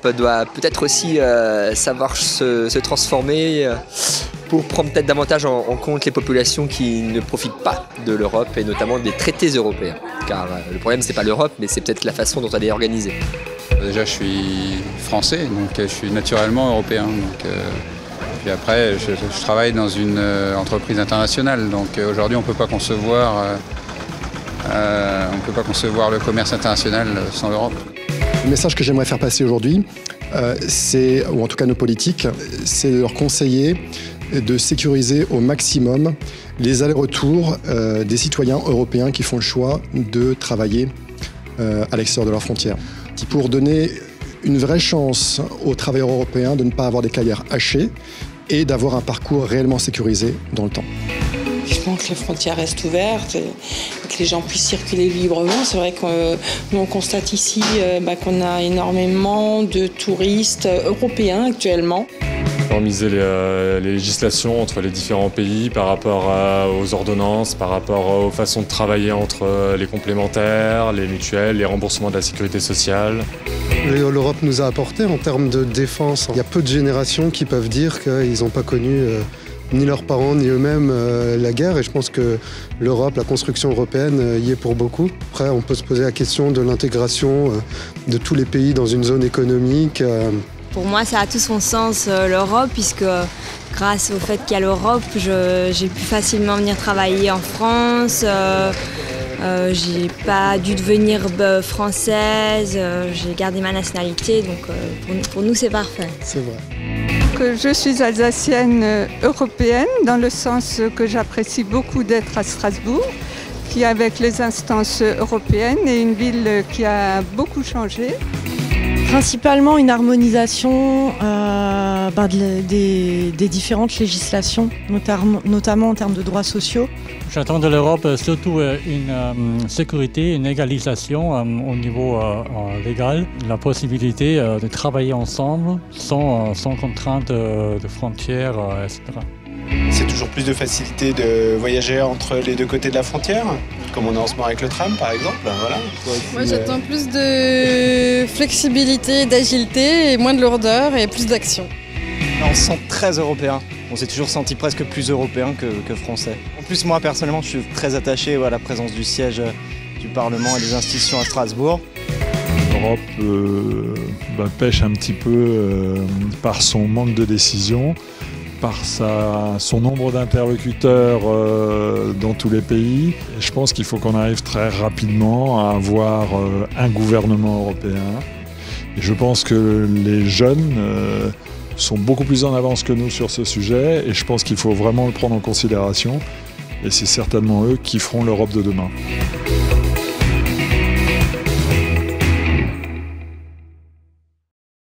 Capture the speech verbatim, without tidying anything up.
l'Europe doit peut-être aussi euh, savoir se, se transformer euh, pour prendre peut-être davantage en, en compte les populations qui ne profitent pas de l'Europe et notamment des traités européens. Car euh, le problème, c'est pas l'Europe, mais c'est peut-être la façon dont elle est organisée. Déjà, je suis français, donc je suis naturellement européen. Donc, euh, puis après, je, je travaille dans une euh, entreprise internationale. Donc euh, aujourd'hui, on ne peut pas concevoir, euh, euh, on peut pas concevoir le commerce international sans l'Europe. Le message que j'aimerais faire passer aujourd'hui, euh, c'est, ou en tout cas nos politiques, c'est de leur conseiller de sécuriser au maximum les allers-retours euh, des citoyens européens qui font le choix de travailler euh, à l'extérieur de leurs frontières. Pour donner une vraie chance aux travailleurs européens de ne pas avoir des carrières hachées et d'avoir un parcours réellement sécurisé dans le temps. Vivement que les frontières restent ouvertes et que les gens puissent circuler librement. C'est vrai que euh, nous on constate ici euh, bah, qu'on a énormément de touristes européens actuellement. Uniformiser les, euh, les législations entre les différents pays par rapport à, aux ordonnances, par rapport aux façons de travailler entre les complémentaires, les mutuelles, les remboursements de la sécurité sociale. L'Europe nous a apporté en termes de défense. Il y a peu de générations qui peuvent dire qu'ils n'ont pas connu euh, ni leurs parents ni eux-mêmes euh, la guerre, et je pense que l'Europe, la construction européenne euh, y est pour beaucoup. Après, on peut se poser la question de l'intégration euh, de tous les pays dans une zone économique. Euh, Pour moi, ça a tout son sens, euh, l'Europe, puisque grâce au fait qu'il y a l'Europe, j'ai pu facilement venir travailler en France. Euh, euh, j'ai pas dû devenir euh, française, euh, j'ai gardé ma nationalité, donc euh, pour, pour nous, c'est parfait. C'est vrai. Que je suis alsacienne européenne, dans le sens que j'apprécie beaucoup d'être à Strasbourg, qui avec les instances européennes est une ville qui a beaucoup changé. Principalement une harmonisation euh, bah, de, des, des différentes législations, notamment, notamment en termes de droits sociaux. J'attends de l'Europe surtout une euh, sécurité, une égalisation euh, au niveau euh, légal, la possibilité euh, de travailler ensemble sans, euh, sans contrainte euh, de frontières, euh, et cetera. C'est toujours plus de facilité de voyager entre les deux côtés de la frontière, comme on a en ce moment avec le tram par exemple. Voilà. Moi j'attends plus de flexibilité, d'agilité, et moins de lourdeur et plus d'action. On se sent très européen. On s'est toujours senti presque plus européen que, que français. En plus moi personnellement je suis très attaché à la présence du siège du Parlement et des institutions à Strasbourg. L'Europe euh, bah, pêche un petit peu euh, par son manque de décision, par sa, son nombre d'interlocuteurs euh, dans tous les pays. Et je pense qu'il faut qu'on arrive très rapidement à avoir euh, un gouvernement européen. Et je pense que les jeunes euh, sont beaucoup plus en avance que nous sur ce sujet et je pense qu'il faut vraiment le prendre en considération. Et c'est certainement eux qui feront l'Europe de demain.